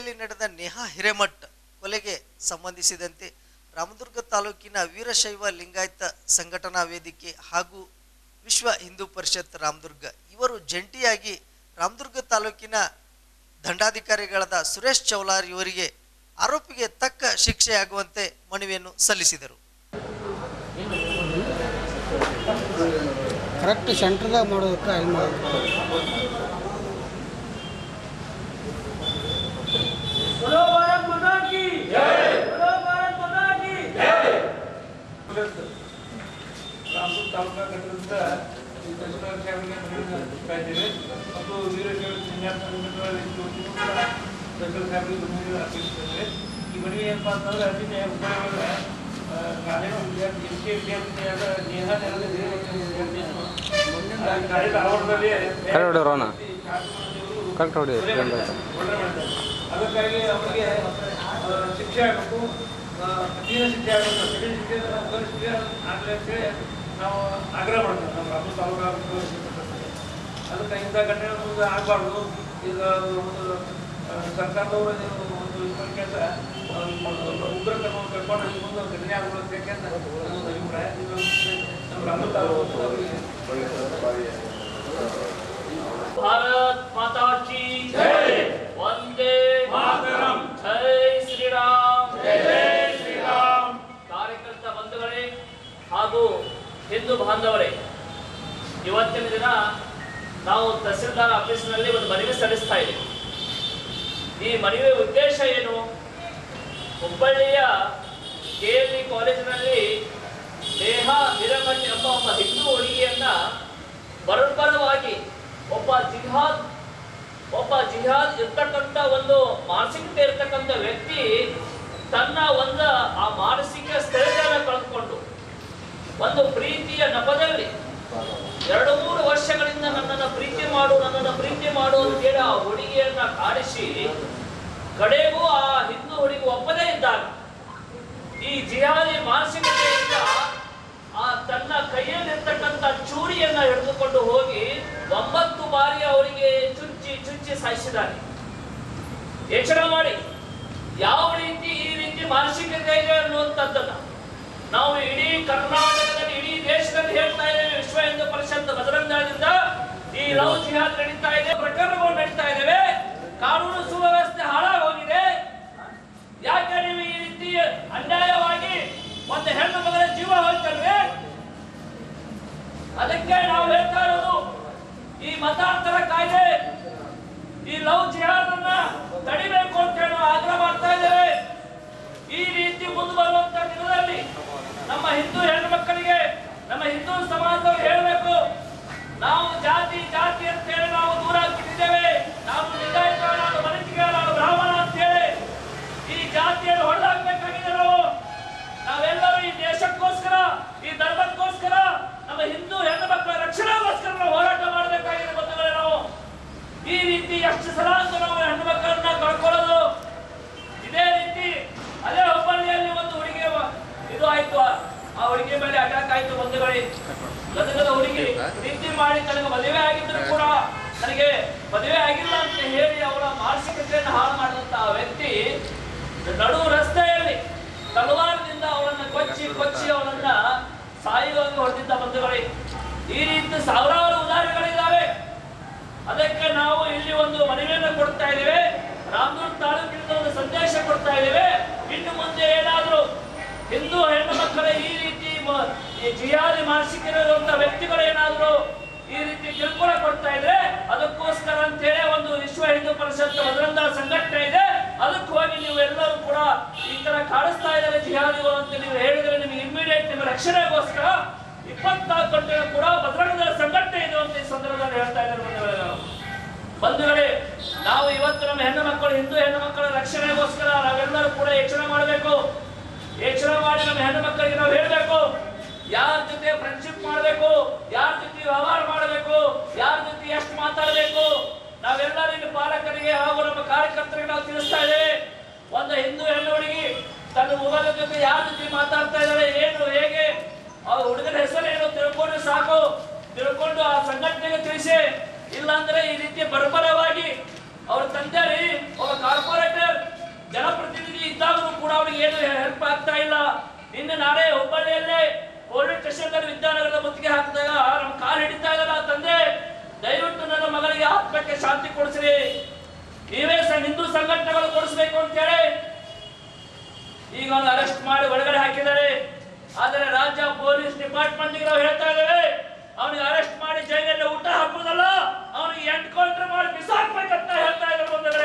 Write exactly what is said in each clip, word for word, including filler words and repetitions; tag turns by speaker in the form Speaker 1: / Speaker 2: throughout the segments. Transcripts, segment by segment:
Speaker 1: ಜಿಲ್ಲೆಯಲ್ಲಿ ನಡೆದ ನೇಹಾ ಹಿರೇಮಠ್ ಕೊಲೆಗೆ ಸಂಬಂಧಿಸಿದಂತೆ ರಾಮದುರ್ಗ ತಾಲೂಕಿನ ವೀರಶೈವ ಲಿಂಗಾಯತ ಸಂಘಟನಾ ವೇದಿಕೆ ಹಾಗೂ ವಿಶ್ವ ಹಿಂದೂ ಪರಿಷತ್ ರಾಮದುರ್ಗ ಇವರು ಜಂಟಿಯಾಗಿ ರಾಮದುರ್ಗ ತಾಲೂಕಿನ ದಂಡಾಧಿಕಾರಿಗಳಾದ ಸುರೇಶ್ ಚೌಲಾರ್ ಇವರಿಗೆ ಆರೋಪಿಗೆ ತಕ್ಕ ಶಿಕ್ಷೆಯಾಗುವಂತೆ ಮನವಿಯನ್ನು ಸಲ್ಲಿಸಿದರು.
Speaker 2: ಕರೆಕ್ಟ್ ಸೆಂಟರ್ದಾಗ ಮಾಡೋದಕ್ಕೆ ಅಲ್ಲಿ ಮಾಡೋದು.
Speaker 3: ರಾಮದುರ್ಗ ತಾಲೂಕಾ ಘಟಕದಿಂದ ಈ ತಹಶೀಲ್ದಾರ್ ಸಾಹೇಬರಿಗೆ ಮನವಿಯನ್ನು ಇದ್ದೇವೆ ಮತ್ತು ವೀರಶೈವ ತಹಶೀಲ್ದಾರ್ ಸಾಹೇಬರಿಗೆ ಮನವಿಯನ್ನು ಅರ್ಪಿಸುತ್ತೇವೆ. ಈ ಮನವಿ ಏನಪ್ಪ ಅಂತಂದ್ರೆ ಅತಿಥಿ ಹುಬ್ಬಳ್ಳಿಯೊಳಗೆ ಕಾಲೇಜು ವಿದ್ಯಾರ್ಥಿ ಎಸ್ ಕೆ ವಿದ್ಯಾರ್ಥಿನಿಯಾದ ನೇಹಾ ಕಾಲೇಜು ಆವರಣದಲ್ಲಿ ಅದಕ್ಕಾಗಿ ಅವರಿಗೆ ಶಿಕ್ಷೆ ಆಗಬೇಕು, ಕಠಿಣ ಶಿಕ್ಷೆ ಆಗಬೇಕು, ಕಠಿಣ ಶಿಕ್ಷೆ ಶಿಕ್ಷೆ ಆಗಲಿ ಅಂತೇಳಿ ನಾವು ಆಗ್ರಹ ಮಾಡ್ತೇವೆ. ನಮ್ಮ ರಾಮದುರ್ಗ ತಾಲೂಕಾ ಅದಕ್ಕೆ ಇಂಥ ಘಟನೆಗಳು ಆಗಬಾರ್ದು. ಈಗ ಒಂದು ಸರ್ಕಾರದವರು ಒಂದು ಕೆಲಸ ಉಗ್ರ ಕ್ರಮ ಕರ್ಕೊಂಡು ಇನ್ನೊಂದು ಘಟನೆ ಆಗ್ಬೋದು ಯಾಕೆಂತ ನನ್ನೊಂದು ಅಭಿಪ್ರಾಯ. ನಮ್ಮ ರಾಮದುರ್ಗ ತಾಲೂಕು
Speaker 4: ಭಾರತ್ ಮಾತಾ ಕಿ ಜೈ, ವಂದೇ ಮಾತರಂ, ಜೈ ಶ್ರೀರಾಮ್, ಜೈ ಶ್ರೀರಾಮ್. ಕಾರ್ಯಕರ್ತ ಬಂಧುಗಳೇ ಹಾಗೂ ಹಿಂದೂ ಬಾಂಧವರೇ, ಇವತ್ತಿನ ದಿನ ನಾವು ತಹಸೀಲ್ದಾರ್ ಆಫೀಸ್ನಲ್ಲಿ ಒಂದು ಮನವಿ ಸಲ್ಲಿಸ್ತಾ ಇದ್ದೀವಿ. ಈ ಮನವಿಯ ಉದ್ದೇಶ ಏನು? ಹುಬ್ಬಳ್ಳಿಯ ಕೆ ಎಲ್ ಇ ಕಾಲೇಜಿನಲ್ಲಿ ನೇಹಾ ಹಿರೇಮಠ್ ಎಂಬ ಒಬ್ಬ ಹಿಂದೂ ಹುಡುಗಿಯನ್ನ ಬರೋಬ್ಬರವಾಗಿ ಒಬ್ಬ ಜಿಹಾದ್ ಒಬ್ಬ ಜಿಹಾದ್ ಇರ್ತಕ್ಕಂಥ ಒಂದು ಮಾನಸಿಕತೆ ಇರ್ತಕ್ಕಂಥ ವ್ಯಕ್ತಿ ತನ್ನ ಒಂದು ಆ ಮಾನಸಿಕ ಸ್ಥಿರತೆಯನ್ನು ಕಳೆದುಕೊಂಡು ಒಂದು ಪ್ರೀತಿಯ ನೆಪದಲ್ಲಿ ಎರಡು ಮೂರು ವರ್ಷಗಳಿಂದ ನನ್ನನ್ನು ಪ್ರೀತಿ ಮಾಡು ನನ್ನನ್ನು ಪ್ರೀತಿ ಮಾಡು ಅಂತೇಳಿ ಆ ಹುಡುಗಿಯನ್ನ ಕಾಡಿಸಿ ಕಡೆಗೂ ಆ ಹಿಂದೂ ಹುಡುಗಿ ಒಪ್ಪದೇ ಇದ್ದಾಗ ಈ ಜಿಹಾದಿ ಮಾನಸಿಕತೆಯಿಂದ ಆ ತನ್ನ ಕೈಯಲ್ಲಿರ್ತಕ್ಕಂಥ ಚೂರಿಯನ್ನ ಹಿಡಿದುಕೊಂಡು ಹೋಗಿ ಒಂಬತ್ತು ಬಾರಿ ಅವರಿಗೆ ಚುಚ್ಚಿ ಚುಚ್ಚಿ ಸಾಯಿಸಿದ್ದಾನೆ. ಯೋಚನೆ ಮಾಡಿ ಯಾವ ರೀತಿ ಈ ರೀತಿ ಮಾನಸಿಕತೆ ಇದೆ ಅನ್ನುವಂಥದ್ದನ್ನ ನಾವು ಇಡೀ ಕರ್ನಾಟಕದಲ್ಲಿ ಇಡೀ ದೇಶದಲ್ಲಿ ಹೇಳ್ತಾ ಇದ್ದೇವೆ. ವಿಶ್ವ ಹಿಂದೂ ಪರಿಷತ್ ಬಜರಂಗದಿಂದ ಈ ಲವ್ ಜಿಹಾದ್ ನಡೀತಾ ಇದೆ, ಪ್ರಕರಣಗಳು ನಡೀತಾ ಇದ್ದೇವೆ, ಕಾನೂನು ಸುವ್ಯವಸ್ಥೆ ಹಾಳಾಗಿ ಹೋಗಿದೆ. ಯಾಕೆ ನೀವು ಈ ರೀತಿ ಅನ್ಯಾಯವಾಗಿ ಒಂದು ಹೆಣ್ಣು ಮಗಳ ಜೀವ ಹೋಗ್ತಲ್ವೇ? ಅದಕ್ಕೆ ನಾವು ಹೇಳ್ತಾ ಇರೋದು ಈ ಮತಾಂತರ ಕಾಯ್ದೆ ಈ ಲವ್ ಜಿಹಾದ್ ಅನ್ನ ತಡಿಬೇಕು ಅಂತ ಹೇಳಿ ಆಗ್ರಹ ಮಾಡ್ತಾ ಇದ್ದೇವೆ. ಈ ರೀತಿ ಮುಂದೆ ಬರುವಂತ ದಿನದಲ್ಲಿ ನಮ್ಮ ಹಿಂದೂ ಹೆಣ್ಣು ಮಕ್ಕಳಿಗೆ ನಮ್ಮ ಹಿಂದೂ ಸಮಾಜದವರು ಹೇಳಬೇಕು, ನಾವು ಜಾತಿ ಜಾತಿ ಅಂತ ಹೇಳಿ ನಾವು ದೂರ ಆಗ್ತಿದ್ದೇವೆ. ನಾವು ಲಿಂಗಾಯತ, ನಾನು ಮನಸ್ಸಿಗ, ನಾನು ಬ್ರಾಹ್ಮಣ ಅಂತ ಹೇಳಿ ಈ ಜಾತಿಯನ್ನು ಹೊಡೆದಾಕ್ಬೇಕಾಗಿದೆ. ನಾವು ನಾವೆಲ್ಲರೂ ಈ ದೇಶಕ್ಕೋಸ್ಕರ ಈ ಧರ್ಮಕ್ಕೋಸ್ಕರ ನಮ್ಮ ಹಿಂದೂ ಹೆಣ್ಣು ಮಕ್ಕಳ ರಕ್ಷಣೆಗೋಸ್ಕರ ನಾವು ಹೋರಾಟ ಮಾಡಬೇಕಾಗಿದೆ. ಬಂಧುಗಳೇ, ನಾವು ಈ ರೀತಿ ಎಷ್ಟು ಸಲ ಅಂತ ನಾವು ಹೆಣ್ಣು ಮಕ್ಕಳನ್ನ ಕಳ್ಕೊಳ್ಳೋದು. ಇದೇ ರೀತಿ ಅದೇ ಹುಬ್ಬಳ್ಳಿಯಲ್ಲಿ ಒಂದು ಹುಡುಗಿ ಇದು ಆಯ್ತು, ಆ ಹುಡುಗಿ ಮೇಲೆ ಅಟ್ಯಾಕ್ ಆಯ್ತು. ಬಂಧುಗಳೇ, ಗದಗದ ಹುಡುಗಿ ಪ್ರೀತಿ ಮಾಡಿ ತನಗೆ ಮದುವೆ ಆಗಿದ್ರು ಕೂಡ ನನಗೆ ಮದುವೆ ಆಗಿಲ್ಲ ಅಂತ ಹೇಳಿ ಅವಳ ಮಾನಸಿಕತೆಯನ್ನು ಹಾಳು ಮಾಡಿದಂತ ಆ ವ್ಯಕ್ತಿ ನಡು ರಸ್ತೆಯಲ್ಲಿ ತಲವಾರದಿಂದ ಅವಳನ್ನ ಕೊಚ್ಚಿ ಕೊಚ್ಚಿ ಅವಳನ್ನ ಸಾಯುವಾಗಿ ಹೊಡೆದಿದ್ದ. ಬಂಧುಗಳೇ, ಈ ರೀತಿ ಸಾವಿರಾರು ಉದಾಹರಣೆಗಳಿದ್ದಾವೆ. ಅದಕ್ಕೆ ನಾವು ಇಲ್ಲಿ ಒಂದು ಮನವಿಯನ್ನು ಕೊಡ್ತಾ ಇದ್ದೇವೆ. ರಾಮದುರ್ಗ ತಾಲೂಕಿನಿಂದ ಒಂದು ಸಂದೇಶ ಕೊಡ್ತಾ ಇದ್ದೇವೆ. ಇನ್ನು ಮುಂದೆ ಏನಾದರೂ ಹಿಂದೂ ಹೆಣ್ಣು ಮಕ್ಕಳ ಈ ರೀತಿ ಜಿಹಾದಿ ಮಾನಸಿಕ ಇರುವಂತಹ ವ್ಯಕ್ತಿಗಳು ಏನಾದರೂ ಈ ರೀತಿ ಕಿರುಕುಳ ಕೊಡ್ತಾ ಇದ್ರೆ ಅದಕ್ಕೋಸ್ಕರ ಅಂತ ಹೇಳಿ ಒಂದು ವಿಶ್ವ ಹಿಂದೂ ಪರಿಷತ್ ಬಜರಂಗ ಸಂಘಟನೆ ಇದೆ. ಅದಕ್ಕೆ ಹೋಗಿ ನೀವು ಎಲ್ಲರೂ ಕೂಡ ಈ ತರ ಕಾಡಿಸ್ತಾ ಇದ್ದಾರೆ ಜಿಹಾದಿಗಳು ಅಂತ ನೀವು ಹೇಳಿದ್ರೆ ನಿಮಗೆ ಇಮಿಡಿಯೇಟ್ ನಿಮ್ಮ ರಕ್ಷಣೆಗೋಸ್ಕರ ಇಪ್ಪತ್ನಾಲ್ಕು ಗಂಟೆ ಕೂಡ ಬಜರಂಗ ಸಂಘಟನೆ ಇದೆ ಅಂತ ಈ ಸಂದರ್ಭದಲ್ಲಿ ಹೇಳ್ತಾ ಇದ್ದಾರೆ. ಬಂಧುಗಳೇ, ನಾವು ಇವತ್ತು ನಮ್ಮ ಹೆಣ್ಣು ಮಕ್ಕಳು ಹಿಂದೂ ಹೆಣ್ಣು ಮಕ್ಕಳ ರಕ್ಷಣೆಗೋಸ್ಕರ ನಾವೆಲ್ಲರೂ ಕೂಡ ಎಚ್ಚರ ಮಾಡಬೇಕು. ಎಚ್ಚರ ಮಾಡಿ ನಮ್ಮ ಹೆಣ್ಣು ಮಕ್ಕಳಿಗೆ ನಾವು ಹೇಳಬೇಕು, ಯಾರ ಜೊತೆ ಫ್ರೆಂಡ್ಶಿಪ್ ಮಾಡಬೇಕು, ಯಾರ ಜೊತೆ ವ್ಯವಹಾರ ಮಾಡಬೇಕು, ಯಾರ ಜೊತೆ ಎಷ್ಟು ಮಾತಾಡಬೇಕು, ನಾವೆಲ್ಲರೂ ಇಲ್ಲಿ ಪಾಲಕರಿಗೆ ಹಾಗೂ ನಮ್ಮ ಕಾರ್ಯಕರ್ತರಿಗೆ ನಾವು ತಿಳಿಸ್ತಾ ಇದ್ದೇವೆ. ಒಂದು ಹಿಂದೂ ಹೆಣ್ಣು ಹುಡುಗಿ ತನ್ನ ಮೊಬೈಲ್ ಜೊತೆ ಯಾರ ಜೊತೆ ಮಾತಾಡ್ತಾ ಇದ್ದಾರೆ, ಏನು ಹೇಗೆ, ಆ ಹುಡುಗನ ಹೆಸರು ಏನು ತಿಳ್ಕೊಂಡು ಸಾಕು. ತಿಳ್ಕೊಂಡು ಆ ಸಂಘಟನೆಗೆ ತಿಳಿಸಿ. ಇಲ್ಲಾಂದ್ರೆ ಈ ರೀತಿ ಬರ್ಬರವಾಗಿ ಅವ್ರ ತಂದೆ ಒಬ್ಬ ಕಾರ್ಪೊರೇಟರ್ ಶಾಂತಿ ಕೊಡಿಸ್ರಿ, ನೀವೇ ಹಿಂದೂ ಸಂಘಟನೆಗಳು ಕೊಡಿಸ್ಬೇಕು ಅಂತ ಹೇಳಿ ಈಗ ಅವನು ಅರೆಸ್ಟ್ ಮಾಡಿ ಒಳಗಡೆ ಹಾಕಿದ್ದಾರೆ. ಆದರೆ ರಾಜ್ಯ ಪೊಲೀಸ್ ಡಿಪಾರ್ಟ್ಮೆಂಟ್ ನಾವು ಹೇಳ್ತಾ ಇದ್ದೇವೆ, ಅವನಿಗೆ ಅರೆಸ್ಟ್ ಮಾಡಿ ಜೈಲಲ್ಲಿ ಊಟ ಹಾಕುವುದಲ್ಲ, ಅವನಿಗೆ ಎನ್ಕೌಂಟರ್ ಮಾಡಿ ಬಿಸಾಕ್ಬೇಕಂತ ಹೇಳ್ತಾ ಇದ್ದಾರೆ ಬಂಧುಗಳೇ.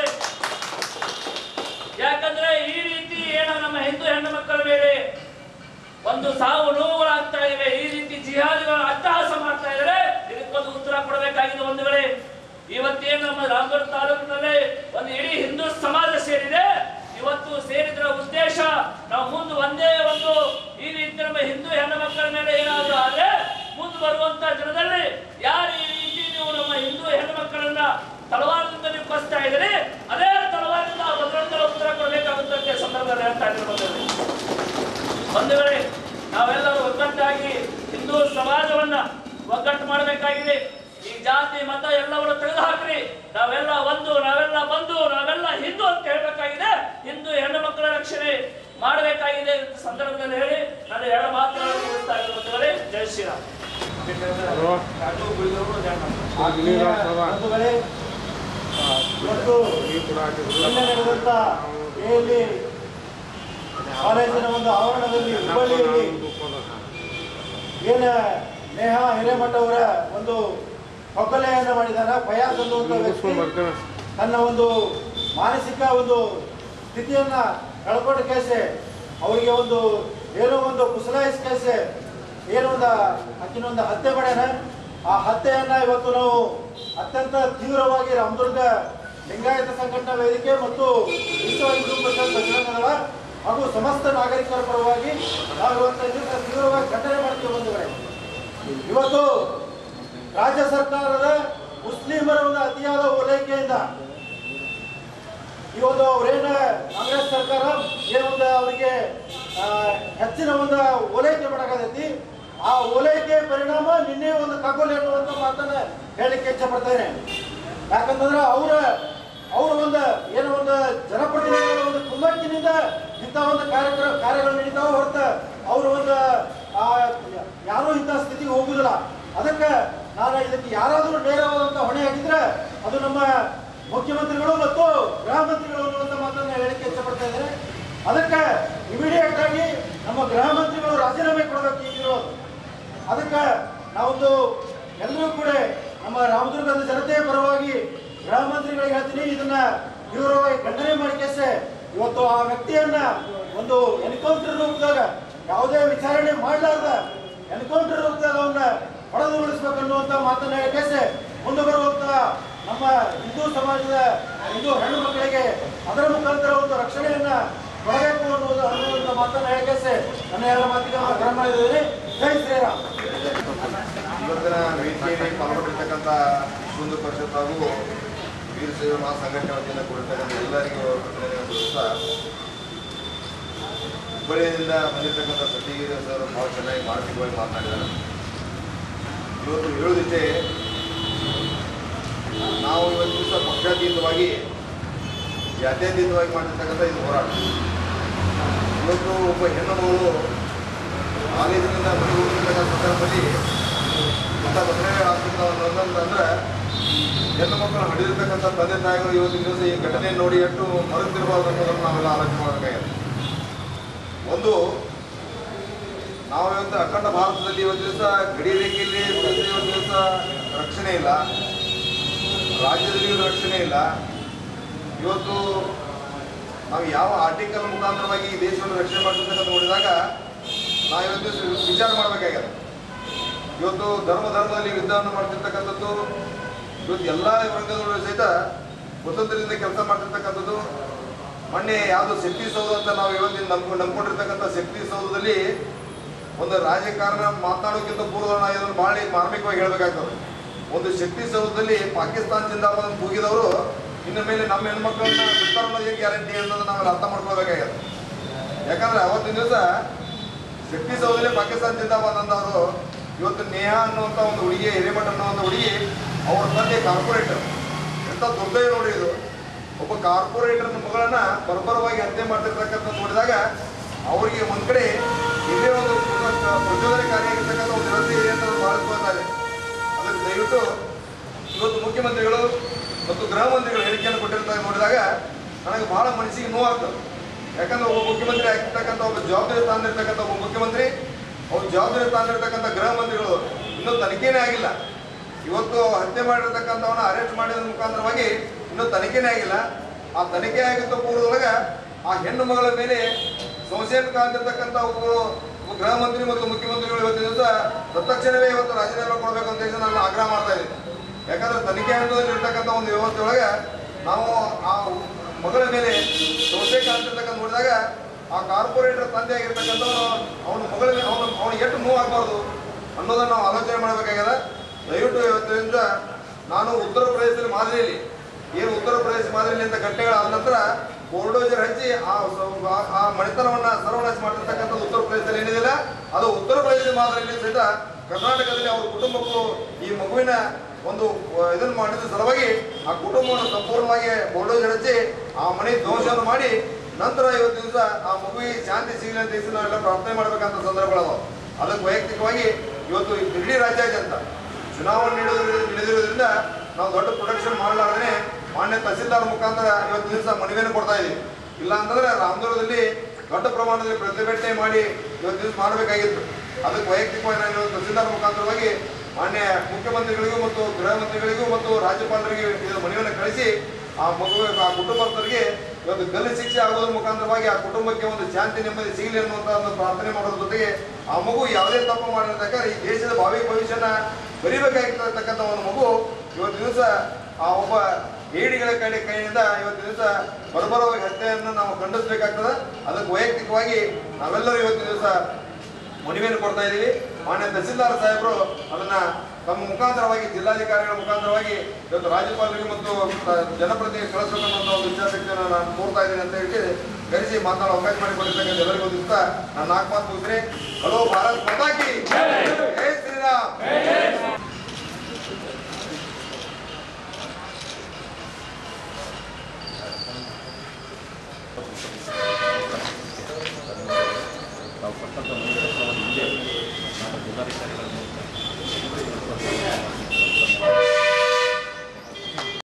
Speaker 4: ಯಾಕಂದ್ರೆ ಈ ರೀತಿ ಏನೋ ನಮ್ಮ ಹಿಂದೂ ಹೆಣ್ಣು ಮಕ್ಕಳ ಮೇಲೆ ಒಂದು ಸಾವು ನೋವುಗಳಾಗ್ತಾ ಇವೆ, ಈ ರೀತಿ ಜಿಹಾದಿಗಳು ಅಟ್ಟಹಾಸ ಮಾಡ್ತಾ ಇದ್ದಾರೆ. ಇದಕ್ಕೊಂದು ಉತ್ತರ ಕೊಡಬೇಕಾಗಿದೆ ಬಂಧುಗಳೇ. ಇವತ್ತೇನು ನಮ್ಮ ರಾಮದುರ್ಗ ತಾಲೂಕಿನಲ್ಲಿ ಒಂದು ಇಡೀ ಹಿಂದೂ ಸಮಾಜ ಸೇರಿದೆ. ಇವತ್ತು ಸೇರಿದ್ರ ಉದ್ದೇಶ ನಾವು ಮುಂದೆ ಒಂದೇ ಒಂದು ಈ ರೀತಿ ನಮ್ಮ ಹಿಂದೂ ಹೆಣ್ಣು ಮಕ್ಕಳ ಮೇಲೆ ಏನಾದರೂ ಆದ್ರೆ ಮುಂದೆ ಬರುವಂತ ದಿನದಲ್ಲಿ ಯಾರು ಈ ರೀತಿ ನೀವು ನಮ್ಮ ಹಿಂದೂ ಹೆಣ್ಣು ಮಕ್ಕಳನ್ನ ತಲವಾರದಿಂದ ನೀವು ಕಸ್ತಾ ಇದ್ದೀರಿ, ಅದೇ ತಲವಾರದಿಂದ ಭದ್ರತರ ಉತ್ತರ ಕೊಡಬೇಕಾಗುತ್ತೆ ಸಂದರ್ಭದಲ್ಲಿ ಹೇಳ್ತಾ ಇದ್ದಾರೆ ಬಂಧುಗಳೇ. ನಾವೆಲ್ಲರೂ ಒಗ್ಗಟ್ಟಾಗಿ ಹಿಂದೂ ಸಮಾಜವನ್ನ ಒಗ್ಗಟ್ಟು ಮಾಡಬೇಕಾಗಿದೆ. ಈ ಜಾತಿ ಮತ ಎಲ್ಲವನ್ನು ತೆಗೆದು ಹಾಕ್ರಿ, ನಾವೆಲ್ಲ ಒಂದು, ನಾವೆಲ್ಲ ಬಂದು, ನಾವೆಲ್ಲ ಹಿಂದೂ ಅಂತ ಹೇಳ್ಬೇಕಾಗಿದೆ. ಹಿಂದೂ ಹೆಣ್ಣು ಮಕ್ಕಳ ರಕ್ಷಣೆ ಮಾಡಬೇಕಾಗಿದೆ ಸಂದರ್ಭದಲ್ಲಿ ಹೇಳಿ ನಾನು ಎರಡು ಮಾತುಗಳನ್ನು ಮುಗಿಸ್ತಾ ಇದ್ದೇನೆ. ಜೈ ಶ್ರೀರಾಮ್.
Speaker 5: ಕಾಲೇಜಿನ ಒಂದು ಆವರಣದಲ್ಲಿ ಹುಬ್ಬಳ್ಳಿಯಲ್ಲಿ ಏನ ನೇಹಾ ಹಿರೇಮಠ ಅವರ ಒಂದು ಹೊಕ್ಕಲೆಯನ್ನು ಮಾಡಿದಾರ. ಫಯಾಜ್ ಅನ್ನುವಂಥ ವ್ಯಕ್ತಿ ತನ್ನ ಒಂದು ಮಾನಸಿಕ ಒಂದು ಸ್ಥಿತಿಯನ್ನ ಕಳ್ಕೊಂಡ ಕೇಸೆ, ಅವರಿಗೆ ಒಂದು ಏನೋ ಒಂದು ಕುಸಲಾಯಿಸ್ ಕೇಸೆ, ಏನೋ ಒಂದು ಆಕಿನೊಂದು ಹತ್ಯೆ ಮಾಡ್ಯಾನ. ಆ ಹತ್ಯೆಯನ್ನ ಇವತ್ತು ನಾವು ಅತ್ಯಂತ ತೀವ್ರವಾಗಿ ರಾಮದುರ್ಗ ಲಿಂಗಾಯತ ಸಂಘಟನಾ ವೇದಿಕೆ ಮತ್ತು ವಿಶ್ವ ಹಿಂದೂ ಪರಿಷತ್ ಬಜರಂಗದಳ ಹಾಗೂ ಸಮಸ್ತ ನಾಗರಿಕರ ಪರವಾಗಿ ನಾವು ಇವತ್ತು ತೀವ್ರವಾಗಿ ಖಂಡನೆ ಮಾಡ್ತೀವಿ ಬಂಧುಗಳೇ. ಇವತ್ತು ರಾಜ್ಯ ಸರ್ಕಾರದ ಮುಸ್ಲಿಮರ ಒಂದು ಅತಿಯಾದ ಓಲೈಕೆಯಿಂದ ಈ ಒಂದು ಅವರೇನ ಕಾಂಗ್ರೆಸ್ ಸರ್ಕಾರ ಏನೊಂದು ಅವರಿಗೆ ಹೆಚ್ಚಿನ ಒಂದು ಓಲೈಕೆ ಮಾಡಕತ್ತೈತಿ. ಆ ಓಲೈಕೆ ಪರಿಣಾಮ ನಿನ್ನೆ ಒಂದು ಕಗ್ಗೊಲೆ ಅನ್ನುವಂಥ ಮಾತನ್ನ ಹೇಳಲಿಕ್ಕೆ ಇಚ್ಛೆ ಪಡ್ತೇನೆ. ಯಾಕಂತಂದ್ರೆ ಅವರ ಅವರು ಒಂದು ಏನೋ ಒಂದು ಜನಪ್ರತಿನಿಧಿಗಳ ಒಂದು ಕುಮ್ಮಕ್ಕಿನಿಂದ ಇಂಥ ಒಂದು ಕಾರ್ಯಕ್ರಮ ಕಾರ್ಯಗಳು ನಡೀತಾವ ಹೊರತ ಅವರು ಒಂದು ಯಾರೂ ಇಂಥ ಸ್ಥಿತಿಗೆ ಹೋಗುದಿಲ್ಲ. ಅದಕ್ಕೆ ನಾನು ಇದಕ್ಕೆ ಯಾರಾದರೂ ನೇರವಾದಂಥ ಹೊಣೆ ಹಾಕಿದ್ರೆ ಅದು ನಮ್ಮ ಮುಖ್ಯಮಂತ್ರಿಗಳು ಮತ್ತು ಗೃಹ ಮಂತ್ರಿಗಳು ಅನ್ನುವಂಥ ಮಾತನ್ನು ಹೇಳಿಕೆ ಇಷ್ಟಪಡ್ತಾ ಇದ್ದಾರೆ. ಅದಕ್ಕೆ ಇಮಿಡಿಯೇಟ್ ಆಗಿ ನಮ್ಮ ಗೃಹ ಮಂತ್ರಿಗಳು ರಾಜೀನಾಮೆ ಕೊಡಬೇಕು ಈಗಿರೋದು. ಅದಕ್ಕೆ ನಾವೊಂದು ಎಲ್ಲರೂ ಕೂಡ ನಮ್ಮ ರಾಮದುರ್ಗದ ಜನತೆಯ ಪರವಾಗಿ ಗೃಹ ಮಂತ್ರಿಗಳಿಗೆ ಹೇಳ್ತೀನಿ, ಇದನ್ನ ತೀವ್ರವಾಗಿ ಖಂಡನೆ ಮಾಡಿಕೆಸೆ ಇವತ್ತು ಆ ವ್ಯಕ್ತಿಯನ್ನ ಒಂದು ಎನ್ಕೌಂಟರ್ ರೂಪದಾಗ ಯಾವುದೇ ವಿಚಾರಣೆ ಮಾಡಲಾರ್ದ ಎನ್ಕೌಂಟರ್ ರೂಪದಾಗ ಅವನ್ನ ಹೊಡೆದು ಉಳಿಸ್ಬೇಕನ್ನುವಂಥ ಮಾತನ್ನ ಹೇಳಿಕೆಸೆ ಮುಂದೆ ಬರುವಂತ ನಮ್ಮ ಹಿಂದೂ ಸಮಾಜದ ಹಿಂದೂ ಹೆಣ್ಣು ಮಕ್ಕಳಿಗೆ ಅದರ ಮುಖಾಂತರ ಒಂದು ರಕ್ಷಣೆಯನ್ನ ಕೊಡಬೇಕು ಅನ್ನುವುದು ಅನ್ನುವಂಥ ಮಾತನ್ನ ಹೇಳಿಕೆಸೆ ನನ್ನ ಎಲ್ಲ ಮಾತಿಗೆ ಕ್ರಮ ಮಾಡಿದ್ದೇನೆ. ಜೈ ಶ್ರೀರಾಮ್.
Speaker 6: ಇವತ್ತಿನ ವೇದಿಕೆಯಲ್ಲಿ ಪಾಲ್ಗೊಂಡಿರ್ತಕ್ಕಂಥ ಹಿಂದೂ ಪರಿಷತ್ ಹಾಗೂ ವೀರಶೈವ ಮಹಾಸಂಘಟನೆ ವತಿಯಿಂದ ಕೊಡಿರ್ತಕ್ಕಂಥ ಎಲ್ಲರಿಗೂ ಸಹ ಹುಬ್ಬಳ್ಳಿಯಿಂದ ಬಂದಿರತಕ್ಕಂಥ ಸತ್ಯಗಿರಿ ಸರ್ ಭಾಳ ಚೆನ್ನಾಗಿ ಮಾನಸಿಕವಾಗಿ ಮಾತನಾಡಿದ್ದಾರೆ. ಇವತ್ತು ಹೇಳುವುದಿಷ್ಟೇ, ನಾವು ಇವತ್ತು ದಿವಸ ಪಕ್ಷಾತೀತವಾಗಿ ಜಾತ್ಯತೀತವಾಗಿ ಮಾಡಿರ್ತಕ್ಕಂಥ ಇದು ಹೋರಾಟ. ಇವತ್ತು ಒಬ್ಬ ಹೆಣ್ಣು ಮಗಳು ಕಾಲೇಜಿನಿಂದ ಮನೆಗೆ ಹೋಗಿರ್ತಕ್ಕಂಥ ಸಂದರ್ಭದಲ್ಲಿ ಇಂಥ ಬದಲಾವಣೆ ಅಂತಂದ್ರೆ ಹೆಣ್ಣು ಮಕ್ಕಳು ಹಡಿದಿರ್ತಕ್ಕಂಥ ತಂದೆ ತಾಯಿಗಳು ಇವತ್ತಿನ ದಿವಸ ಈ ಘಟನೆ ನೋಡಿ ಎಷ್ಟು ಮರೆತಿರಬಾರ್ದು ಅನ್ನೋದನ್ನು ನಾವೆಲ್ಲ ಆಲೋಚನೆ ಮಾಡಬೇಕಾಗಿದೆ. ಒಂದು, ನಾವು ಇವತ್ತು ಅಖಂಡ ಭಾರತದಲ್ಲಿ ಇವತ್ತು ದಿವಸ ಗಡಿ ರೇಖೆಯಲ್ಲಿ ಇವತ್ತು ದಿವಸ ರಕ್ಷಣೆ ಇಲ್ಲ, ರಾಜ್ಯದಲ್ಲಿ ರಕ್ಷಣೆ ಇಲ್ಲ. ಇವತ್ತು ನಾವು ಯಾವ ಆರ್ಟಿಕಲ್ ಮುಖಾಂತರವಾಗಿ ಈ ದೇಶವನ್ನು ರಕ್ಷಣೆ ಮಾಡ್ತಕ್ಕಂಥ ನೋಡಿದಾಗ ನಾವು ಇವತ್ತು ವಿಚಾರ ಮಾಡಬೇಕಾಗಿದೆ. ಇವತ್ತು ಧರ್ಮ ಧರ್ಮದಲ್ಲಿ ಯುದ್ಧವನ್ನು ಮಾಡ್ತಿರ್ತಕ್ಕಂಥದ್ದು, ಇವತ್ತು ಎಲ್ಲ ವರ್ಗದವರು ಸಹಿತ ಸ್ವತಂತ್ರದಿಂದ ಕೆಲಸ ಮಾಡ್ತಿರ್ತಕ್ಕಂಥದ್ದು. ಮೊನ್ನೆ ಯಾವುದು ಶಕ್ತಿ ಸೌಧ ಅಂತ ನಾವು ಇವತ್ತಿನ ನಂಬ ನಂಬ್ಕೊಂಡಿರ್ತಕ್ಕಂಥ ಶಕ್ತಿ ಸೌಧದಲ್ಲಿ ಒಂದು ರಾಜಕಾರಣ ಮಾತನಾಡೋಕ್ಕಿಂತ ಪೂರ್ವ ನಾವು ಇದನ್ನು ಭಾಳ ಮಾರ್ಮಿಕವಾಗಿ ಹೇಳಬೇಕಾಗ್ತದೆ. ಒಂದು ಶಕ್ತಿ ಸೌಧದಲ್ಲಿ ಪಾಕಿಸ್ತಾನ ಜಿಂದಾಬಾದ್ ಕೂಗಿದವರು ಇನ್ನು ಮೇಲೆ ನಮ್ಮ ಹೆಣ್ಮಕ್ಳನ್ನ ಬಿಡ್ತಾರ ಅನ್ನೋದು ಏನು ಗ್ಯಾರಂಟಿ ಅನ್ನೋದು ನಾವೆಲ್ಲ ಅರ್ಥ ಮಾಡ್ಕೊಳ್ಬೇಕಾಗ್ಯದ. ಯಾಕಂದ್ರೆ ಅವತ್ತಿನ ದಿವಸ ಶಕ್ತಿ ಸೌಧದಲ್ಲಿ ಪಾಕಿಸ್ತಾನ ಜಿಂದಾಬಾದ್ ಅಂದವರು ಇವತ್ತು ನೇಹಾ ಅನ್ನುವಂಥ ಒಂದು ಹುಡುಗಿ, ಹಿರೇಮಠ ಅನ್ನುವಂಥ ಹುಡುಗಿ, ಅವ್ರ ತಂದೆ ಕಾರ್ಪೊರೇಟರ್. ಎಂಥ ದುರ್ದೈವ ನೋಡಿ ಇದು. ಒಬ್ಬ ಕಾರ್ಪೊರೇಟರ್ ಮಗಳನ್ನ ಬರ್ಬರವಾಗಿ ಹತ್ಯೆ ಮಾಡ್ತಿರ್ತಕ್ಕಂಥ ನೋಡಿದಾಗ ಅವರಿಗೆ ಒಂದ್ ಕಡೆ ಇಲ್ಲೇ ಒಂದು ಪ್ರಚೋದನಕಾರಿಯಾಗಿರ್ತಕ್ಕಂಥ ಒಂದು ವ್ಯವಸ್ಥೆ ಇದೆ ಅಂತ ಭಾವಿಸ್ಕೊಳ್ತಾ ಇದೆ. ಅದಕ್ಕೆ ದಯವಿಟ್ಟು ಇವತ್ತು ಮುಖ್ಯಮಂತ್ರಿಗಳು ಮತ್ತು ಗೃಹ ಮಂತ್ರಿಗಳು ಹೇಳಿಕೆಯನ್ನು ಕೊಟ್ಟಿರ್ತಾರೆ ನೋಡಿದಾಗ ನನಗೆ ಬಹಳ ಮನಸ್ಸಿಗೆ ನೋವಾಗ್ತದೆ. ಯಾಕಂದ್ರೆ ಒಬ್ಬ ಮುಖ್ಯಮಂತ್ರಿ ಆಗಿರ್ತಕ್ಕಂಥ ಒಬ್ಬ ಜವಾಬ್ದಾರಿ ತಾಂದಿರ್ತಕ್ಕಂಥ ಒಬ್ಬ ಮುಖ್ಯಮಂತ್ರಿ ಅವ್ರ ಜವಾಬ್ದಾರಿ ತಾಂದಿರ್ತಕ್ಕಂಥ ಗೃಹ ಮಂತ್ರಿಗಳು ಇನ್ನೂ ತನಿಖೆನೇ ಆಗಿಲ್ಲ. ಇವತ್ತು ಹತ್ಯೆ ಮಾಡಿರ್ತಕ್ಕಂಥವನ್ನ ಅರೆಸ್ಟ್ ಮಾಡಿದ ಮುಖಾಂತರವಾಗಿ ಇನ್ನೂ ತನಿಖೆನೇ ಆಗಿಲ್ಲ. ಆ ತನಿಖೆ ಆಗಿದ್ದ ಪೂರ್ವದೊಳಗೆ ಆ ಹೆಣ್ಣು ಮಗಳ ಮೇಲೆ ಸಂಶಯಕ್ಕೆ ಕಾಣ್ತಿರ್ತಕ್ಕಂಥ ಒಬ್ಬರು ಗೃಹ ಮಂತ್ರಿ ಮತ್ತು ಮುಖ್ಯಮಂತ್ರಿಗಳು ಇವತ್ತಿನ ದಿವಸ ತತ್ಕ್ಷಣವೇ ಇವತ್ತು ರಾಜೀನಾಮೆ ಕೊಡಬೇಕು ಅಂತ ಹೇಳಿ ನಾನು ಆಗ್ರಹ ಮಾಡ್ತಾ ಇದ್ದೀನಿ. ಯಾಕಂದ್ರೆ ತನಿಖೆ ಹಂತದಲ್ಲಿ ಇರ್ತಕ್ಕಂಥ ಒಂದು ವ್ಯವಸ್ಥೆ ಒಳಗೆ ನಾವು ಆ ಮಗಳ ಮೇಲೆ ಸಂಶಯ ಕಾಣ್ತಿರ್ತಕ್ಕಂಥ ನೋಡಿದಾಗ ಆ ಕಾರ್ಪೊರೇಟರ್ ತಂದೆ ಆಗಿರ್ತಕ್ಕಂಥವನು ಅವನ ಮಗಳ ಮೇಲೆ ಅವನು ಅವನಿಗೆ ಎಷ್ಟು ನೋವು ಆಗಬಾರ್ದು ಅನ್ನೋದನ್ನು ನಾವು ಆಲೋಚನೆ ಮಾಡಬೇಕಾಗ್ಯದ. ದಯವಿಟ್ಟು ಇವತ್ತಿನಿಂದ ನಾನು ಉತ್ತರ ಪ್ರದೇಶದಲ್ಲಿ ಮಾದರಿಯಲ್ಲಿ ಏನು ಉತ್ತರ ಪ್ರದೇಶ ಮಾದರಿಯಲ್ಲಿ ಅಂತ ಘಟನೆಗಳಾದ ನಂತರ ಬೋಲ್ಡೋಜರ್ ಹಚ್ಚಿ ಆ ಆ ಮಣಿತನವನ್ನ ಸರ್ವನಾಶ ಮಾಡಿರ್ತಕ್ಕಂಥದ್ದು ಉತ್ತರ ಪ್ರದೇಶದಲ್ಲಿ ಏನಿದಿಲ್ಲ, ಅದು ಉತ್ತರ ಪ್ರದೇಶ ಮಾದರಿಯಲ್ಲಿ ಸಹಿತ ಕರ್ನಾಟಕದಲ್ಲಿ ಅವ್ರ ಕುಟುಂಬಕ್ಕೂ ಈ ಮಗುವಿನ ಒಂದು ಇದನ್ನು ಮಾಡಿದ ಸಲುವಾಗಿ ಆ ಕುಟುಂಬವನ್ನು ಸಂಪೂರ್ಣವಾಗಿ ಬೋಲ್ಡೋಜರ್ ಹಚ್ಚಿ ಆ ಮನೆ ಧ್ವಂಸವನ್ನು ಮಾಡಿ ನಂತರ ಇವತ್ತು ದಿವಸ ಆ ಮಗುವಿಗೆ ಶಾಂತಿ ಸಿಗಲಿ ಅಂತ ಹೇಳಿ ನಾವೆಲ್ಲ ಪ್ರಾರ್ಥನೆ ಮಾಡಬೇಕಂತ ಸಂದರ್ಭಗಳವ. ಅದಕ್ಕೆ ವೈಯಕ್ತಿಕವಾಗಿ ಇವತ್ತು ಇಡೀ ರಾಜ್ಯಾದ್ಯಂತ ಚುನಾವಣೆ ನಡೆಯೋದ್ರಿಂದ ನಡೆದಿರೋದ್ರಿಂದ ನಾವು ದೊಡ್ಡ ಪ್ರೊಡಕ್ಷನ್ ಮಾಡಲಾರ್ದೇ ಮಾನ್ಯ ತಹಸೀಲ್ದಾರ್ ಮುಖಾಂತರ ಇವತ್ತು ದಿವಸ ಮನವಿಯನ್ನು ಕೊಡ್ತಾ ಇದ್ದೀವಿ. ಇಲ್ಲ ಅಂತಂದ್ರೆ ರಾಮದುರ್ಗದಲ್ಲಿ ದೊಡ್ಡ ಪ್ರಮಾಣದಲ್ಲಿ ಪ್ರತಿಭಟನೆ ಮಾಡಿ ಇವತ್ತು ದಿವಸ ಮಾಡಬೇಕಾಗಿತ್ತು. ಅದಕ್ಕೆ ವೈಯಕ್ತಿಕವಾಗಿ ನಾನು ತಹಸೀಲ್ದಾರ್ ಮುಖಾಂತರವಾಗಿ ಮಾನ್ಯ ಮುಖ್ಯಮಂತ್ರಿಗಳಿಗೂ ಮತ್ತು ಗೃಹ ಮಂತ್ರಿಗಳಿಗೂ ಮತ್ತು ರಾಜ್ಯಪಾಲರಿಗೆ ಇದರ ಮನವಿಯನ್ನು ಕಳಿಸಿ ಆ ಮಗು ಆ ಕುಟುಂಬಸ್ಥರಿಗೆ ಇವತ್ತು ಗಲ್ಲು ಶಿಕ್ಷೆ ಆಗೋದ್ರ ಮುಖಾಂತರವಾಗಿ ಆ ಕುಟುಂಬಕ್ಕೆ ಒಂದು ಶಾಂತಿ ನೆಮ್ಮದಿ ಸಿಗಲಿ ಅನ್ನುವಂಥ ಒಂದು ಪ್ರಾರ್ಥನೆ ಮಾಡೋದ್ರ ಜೊತೆಗೆ ಆ ಮಗು ಯಾವುದೇ ತಪ್ಪು ಮಾಡಿರ್ತಕ್ಕ ಈ ದೇಶದ ಭಾವಿ ಭವಿಷ್ಯನ ಬರೀಬೇಕಾಗಿರ್ತಕ್ಕಂಥ ಒಂದು ಮಗು ಇವತ್ತು ದಿವಸ ಆ ಒಬ್ಬ ಏಡಿಗಳ ಕಡೆ ಕೈಯಿಂದ ಇವತ್ತು ದಿವಸ ಬರಬರವಾಗಿ ಹತ್ಯೆಯನ್ನು ನಾವು ಖಂಡಿಸಬೇಕಾಗ್ತದೆ. ಅದಕ್ಕೆ ವೈಯಕ್ತಿಕವಾಗಿ ನಾವೆಲ್ಲರೂ ಇವತ್ತು ದಿವಸ ಮನವಿಯನ್ನು ಕೊಡ್ತಾ ಇದ್ದೀವಿ. ಮಾನ್ಯ ತಹಸೀಲ್ದಾರ್ ಸಾಹೇಬರು ಅದನ್ನ ತಮ್ಮ ಮುಖಾಂತರವಾಗಿ ಜಿಲ್ಲಾಧಿಕಾರಿಗಳ ಮುಖಾಂತರವಾಗಿ ಇವತ್ತು ರಾಜ್ಯಪಾಲರಿಗೆ ಮತ್ತು ಜನಪ್ರತಿನಿಧಿ ಕಳಿಸಬೇಕನ್ನೋ ಒಂದು ಇಚ್ಛಾಶಕ್ತಿಯನ್ನು ನಾನು ಕೋರ್ತಾ ಇದ್ದೀನಿ ಅಂತ ಹೇಳಿ ಕರೆಸಿ ಮಾತನಾಡೋ ಅವಕಾಶ ಮಾಡಿಕೊಟ್ಟಿರ್ತಕ್ಕಂಥ ಎಲ್ಲರಿಗೂ ಒಂದು ದಿವಸ ನಾನು ನಾಲ್ಕು ಮಾತು ಮುಗಿಸ್ರಿ. ಹಲೋ ಭಾರತ್ ಮಾತಾ ಕಿ ಜೈ ಶ್ರೀರಾಮ್.
Speaker 7: ನಾವು ಕೊಟ್ಟಂಥ ಮುಂದೆ ಜಿಲ್ಲಾಧಿಕಾರಿಗಳನ್ನು